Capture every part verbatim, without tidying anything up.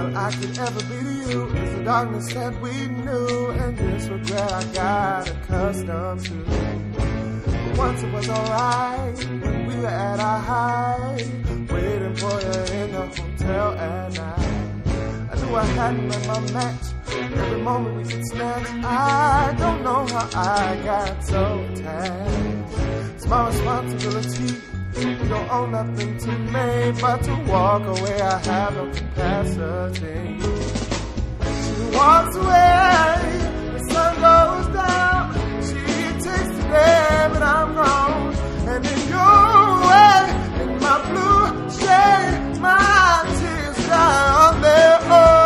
all I could ever be to you is the darkness that we knew, and this regret I got accustomed to. But once it was alright when we were at our height, waiting for you in the hotel at night. I knew I hadn't met my match, every moment we could snatch. I don't know how I got so attached. It's my responsibility, you don't owe nothing to me, but to walk away I have no capacity. She walks away, the sun goes down, she takes the day, but I'm gone. And in your way, in my blue shade, my tears dry on their own.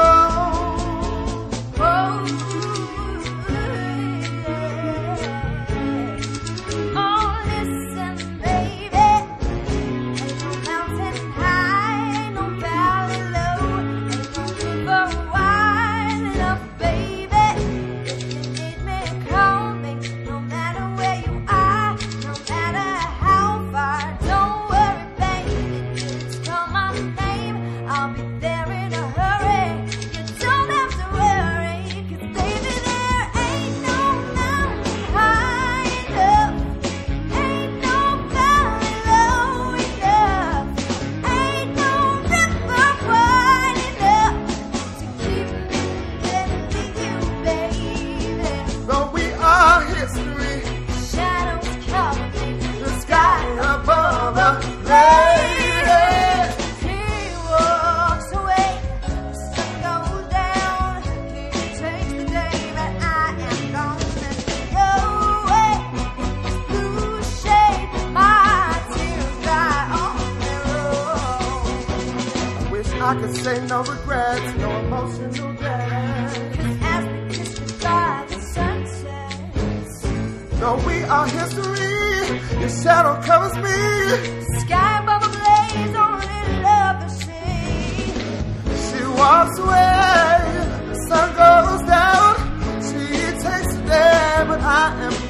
I could say no regrets, no emotional debt. As we kiss goodbye the sunsets. Though we are history, your shadow covers me. Sky above a blaze on a love the sea. She walks away, the sun goes down. She takes the day, but I am